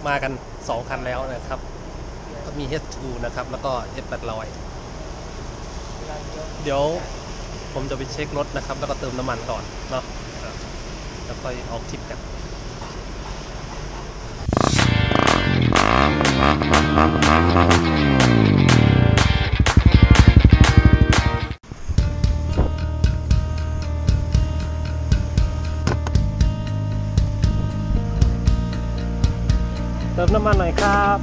มากัน2คันแล้วนะครับก็มี H2 นะครับแล้วก็ F800 เดี๋ยวผมจะไปเช็ครถนะครับแล้วก็เติมน้ำมันก่อนเนาะแล้วค่อยออกทริปกันเติมน้ำมันหน่อยครับ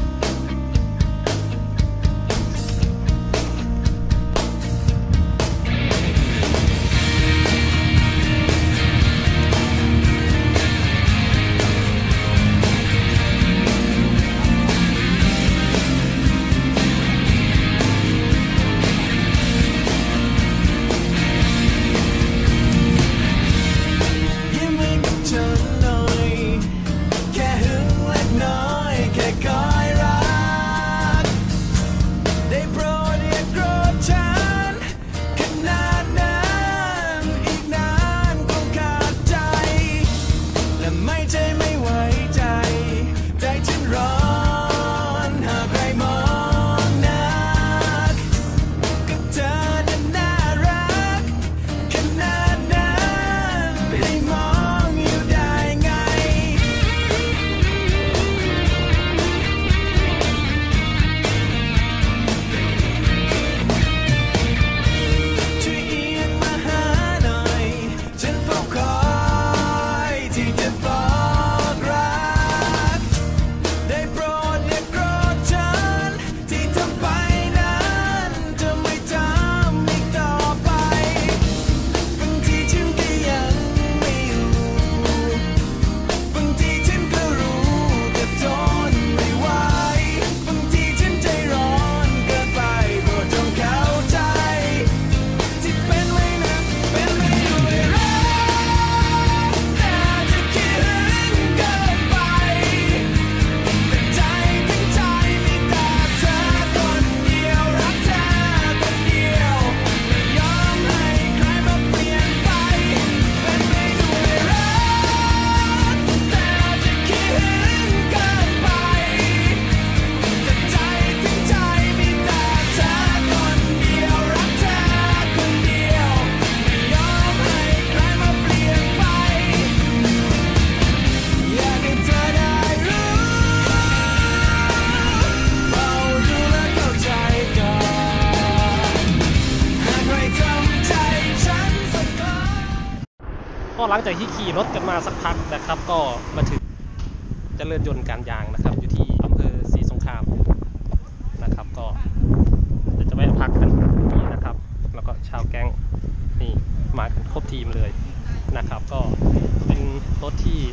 ก็หลังจากที่ขี่รถกันมาสักพักนะครับก็มาถึงเจริญยนต์การยางนะครับอยู่ที่อำเภอศรีสงครามนะครับก็จะแวะพักกันนี่นะครับแล้วก็ชาวแก๊งนี่มากันครบทีมเลยนะครับก็เป็นรถที่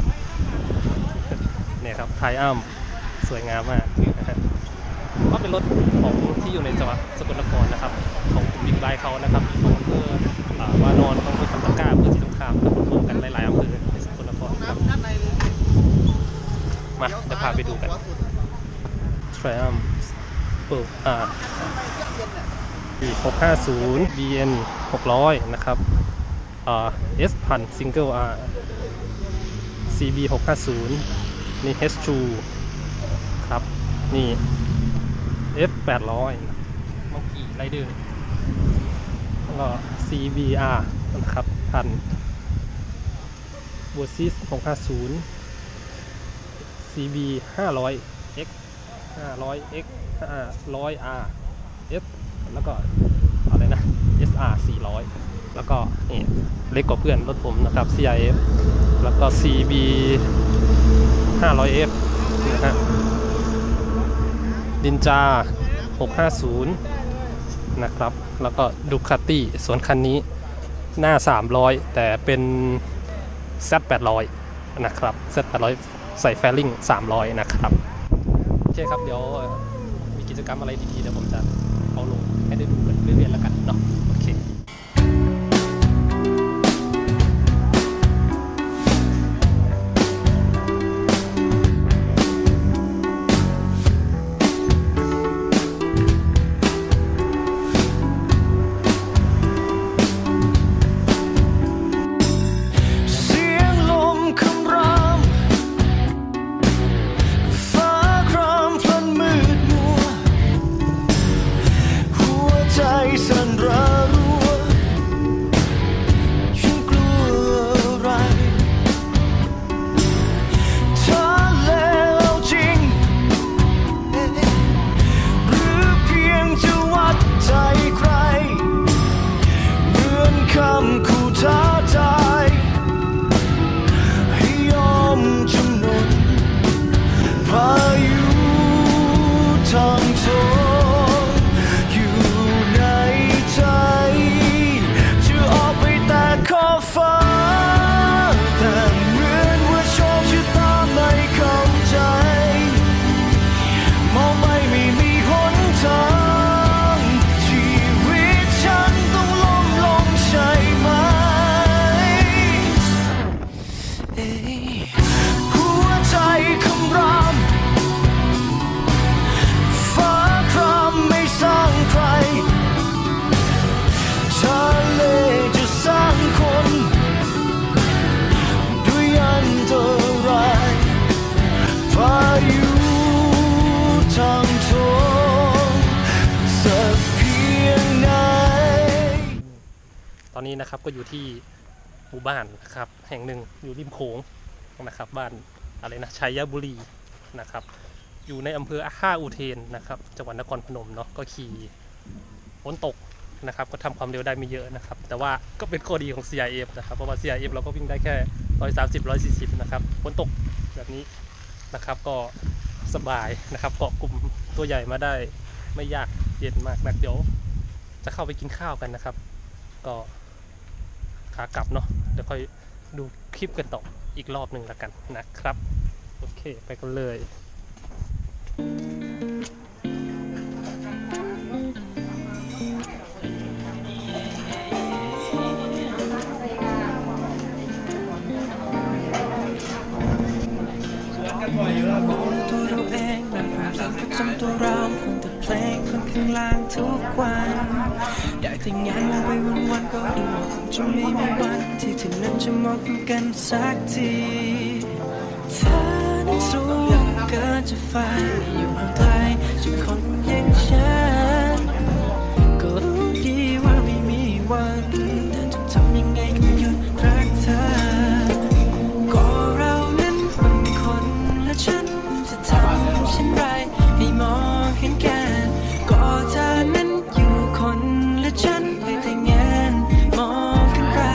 เนี่ยครับไทยอ้ำสวยงามมากนะครับก็เป็นรถของที่อยู่ในจังหวัดสกลนครนะครับของกลุ่มบิ๊กไบค์เขานะครับของอำเภอวานอนของอำเภอคำตะกร้าอำเภอศรีสงครามรวมกันหลายๆอำเภอในสกลนครครับมาจะพาไปดูกัน Triumph650 BN 600นะครับS พัน Single R CB 650นี่ H2 ครับนี่ F 800มังกี้ไรเดอร์แล้วก็ CBR นะครับพันบูซิส650 CB 500X 500X 500R F แล้วก็อะไรนะ SR 400แล้วก็นี่เล็กกว่าเพื่อนรถผมนะครับ CIF แล้วก็ CB 500F นะฮะดินจา650นะครับแล้วก็ดูคาตี้ส่วนคันนี้หน้า300แต่เป็น Z800 นะครับ Z800 ใส่แฟลลิ่ง300นะครับโอเคครับเดี๋ยวมีกิจกรรมอะไรดีๆเดี๋ยวผมจะเอาลงให้ได้ดูกันเรื่อยๆแล้วกันเนาะโอเคฝนี้นะครับก็อยู่ที่หมู่บ้านนะครับแห่งหนึ่งอยู่ริมโขงนะครับบ้านอะไรนะชัยบุรีนะครับอยู่ในอำเภอท่าอุเทนนะครับจังหวัดนครพนมเนาะก็ขี่ฝนตกนะครับก็ทำความเร็วได้ไม่เยอะนะครับแต่ว่าก็เป็นข้อดีของ CRF นะครับเพราะว่า CRF เราก็วิ่งได้แค่130-140นะครับฝนตกแบบนี้นะครับก็สบายนะครับเกาะกลุ่มตัวใหญ่มาได้ไม่ยากเย็นมากนักเดี๋ยวจะเข้าไปกินข้าวกันนะครับก็ขากลับเนาะเดี๋ยวค่อยดูคลิปกันต่ออีกรอบหนึ่งละกันนะครับโอเคไปกันเลยมองตัวเราเองแบบความจำประจำตัวเราฟังแต่เพลงคนข้างล่างทุกวันได้แต่งานมองไปวันๆก็รู้ว่าคงจะไม่มีวันที่เธอนั้นจะมองกันสักทีเธอนั้นสูงเกินจะฝันอยู่ห่างไกลจากคนอย่างฉันก็รู้ดีว่าไม่มีวันแต่จะทำยังไงก็หยุดรักเธอก็เรานั้นเป็นคนและฉันจะทำเช่นไรให้มองเห็นกันก็เธอนั้นอยู่คนและฉันไปแต่งงานมองกันไป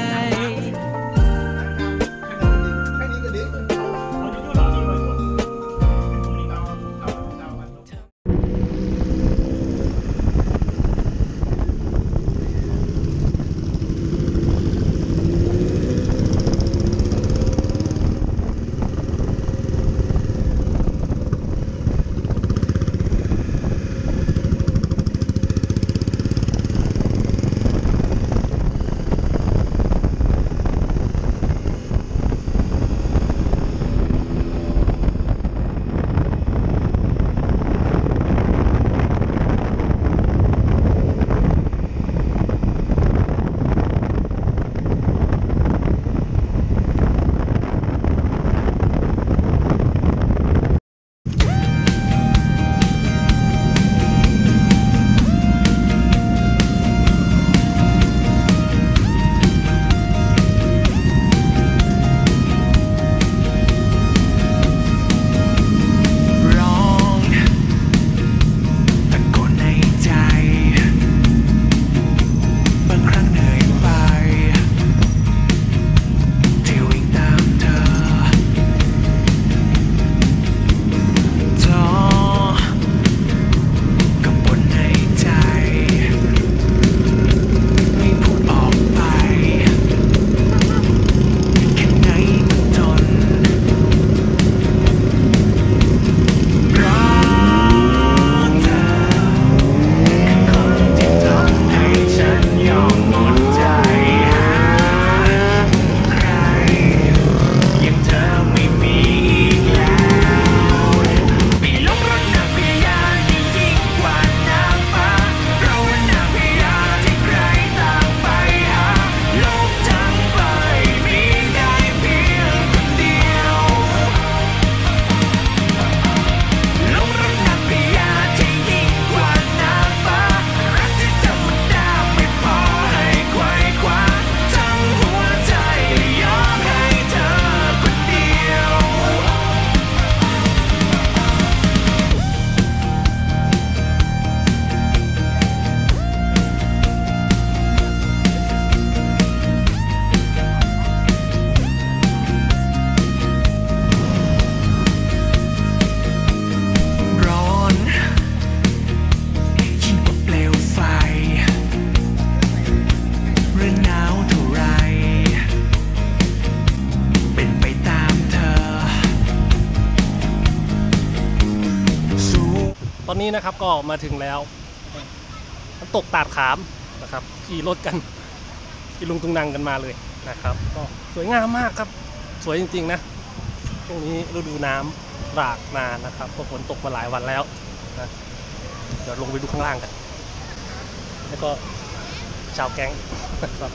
ตอนนี้นะครับก็มาถึงแล้วน้ำตกตาดขามนะครับขี่รถกันขี่ลุงตุงนังกันมาเลยนะครับก็สวยงามมากครับสวยจริงๆนะตรงนี้ฤดูน้ำหลากมานะครับก็ฝนตกมาหลายวันแล้วนะเดี๋ยวลงไปดูข้างล่างกันแล้วก็ชาวแก๊งนะครับ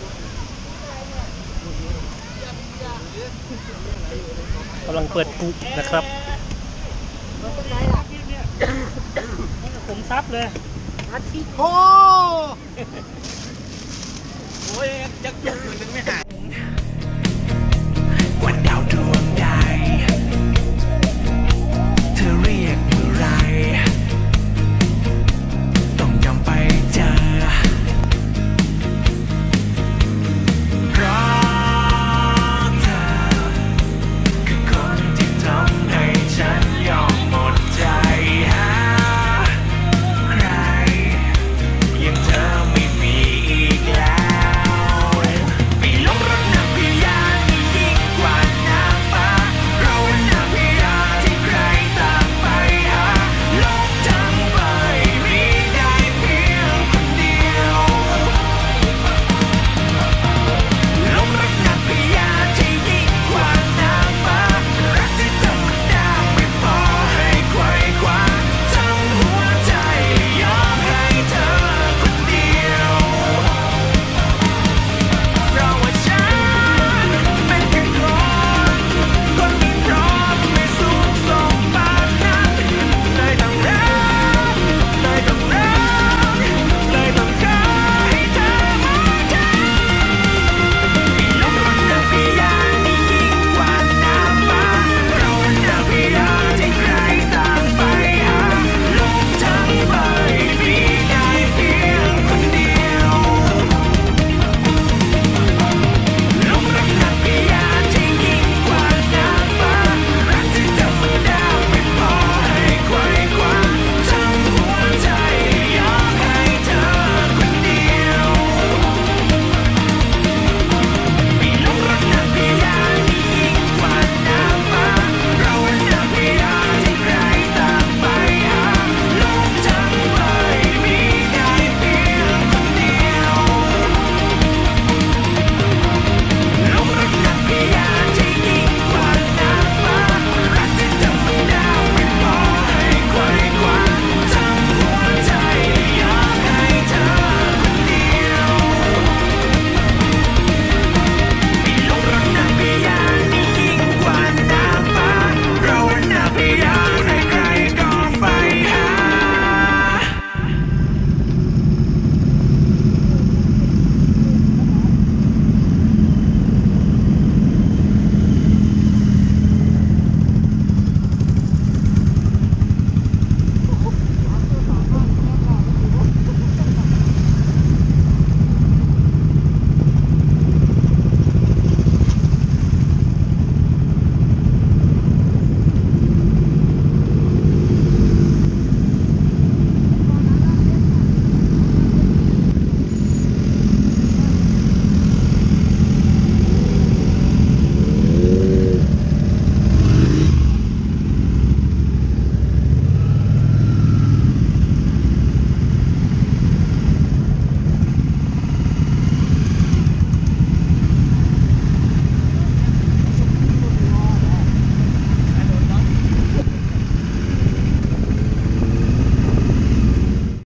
กำลังเปิดกุนะครับผมซับเลยอาทิโคโอ้โอ้ยยักษ์ยุกหนึ่งไม่หายกว่าดาว